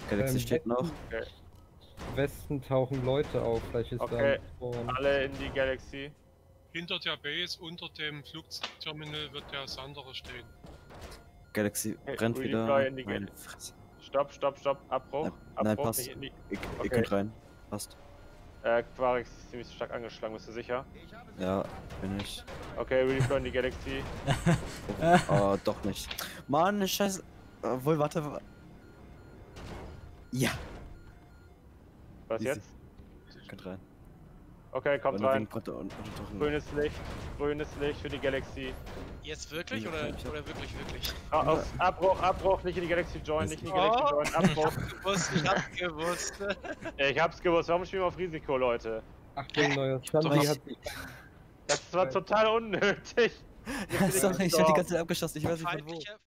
Galaxy steht noch. Okay. Westen tauchen Leute auf, vielleicht ist Okay, da alle in die Galaxy. Hinter der Base, unter dem Flugterminal wird der Sandere stehen. Galaxy Okay, brennt Redeploy wieder. in die Meine Galaxy. Fresse. Stopp. Abbruch. Nein, Abbruch, passt. nicht in die... Ihr Okay. könnt rein. Passt. Quarix ist ziemlich stark angeschlagen, bist du sicher? Ja, bin ich. Okay, Redeploy in die Galaxy. Oh, doch nicht. Mann, scheiße. Obwohl, warte. Ja. Was Easy. jetzt? Könnt rein. Okay, kommt Aber rein. wegen Konto und Unterdrücken. Grünes Licht für die Galaxy. Jetzt wirklich oder wirklich? Abbruch, nicht in die Galaxy join, nicht in die Galaxy join, Abbruch. Ich hab's gewusst. Ich hab's gewusst, warum spielen wir auf Risiko, Leute? Achtung, neuer Sandri hat sich Das war total unnötig. Sorry, ich hab die ganze Zeit abgeschossen, ich weiß nicht von wo. Feindliche